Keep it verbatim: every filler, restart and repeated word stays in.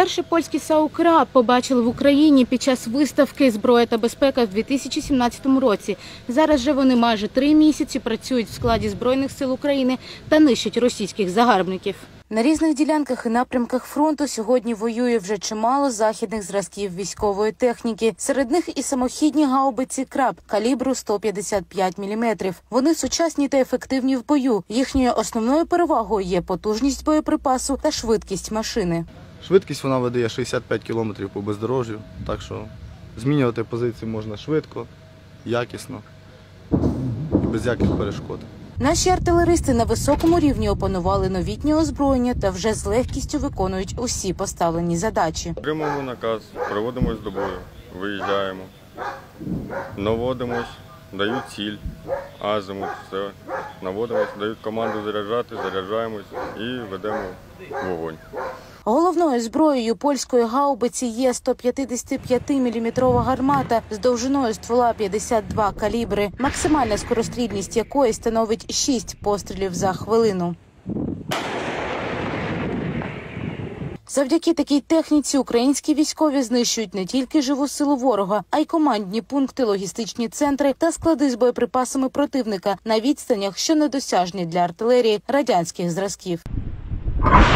Вперше польський САУ «Краб» побачили в Україні під час виставки «Зброя та безпека» в дві тисячі сімнадцятому році. Зараз же вони майже три місяці працюють в складі Збройних сил України та нищать російських загарбників. На різних ділянках і напрямках фронту сьогодні воює вже чимало західних зразків військової техніки. Серед них і самохідні гаубиці «Краб» калібру сто п'ятдесят п'ять міліметрів. Вони сучасні та ефективні в бою. Їхньою основною перевагою є потужність боєприпасу та швидкість машини. Швидкість вона видає шістдесят п'ять кілометрів по бездорожжю, так що змінювати позиції можна швидко, якісно і без яких перешкод. Наші артилеристи на високому рівні опанували новітнє озброєння та вже з легкістю виконують усі поставлені задачі. Отримуємо наказ, проводимось до бою, виїжджаємо, наводимось, дають ціль, азимут, все, наводимось, дають команду заряджати, заряджаємось і ведемо вогонь. Головною зброєю польської гаубиці є сто п'ятдесятип'ятиміліметрова гармата з довжиною ствола п'ятдесят два калібри, максимальна скорострільність якої становить шість пострілів за хвилину. Завдяки такій техніці українські військові знищують не тільки живу силу ворога, а й командні пункти, логістичні центри та склади з боєприпасами противника на відстанях, що недосяжні для артилерії радянських зразків.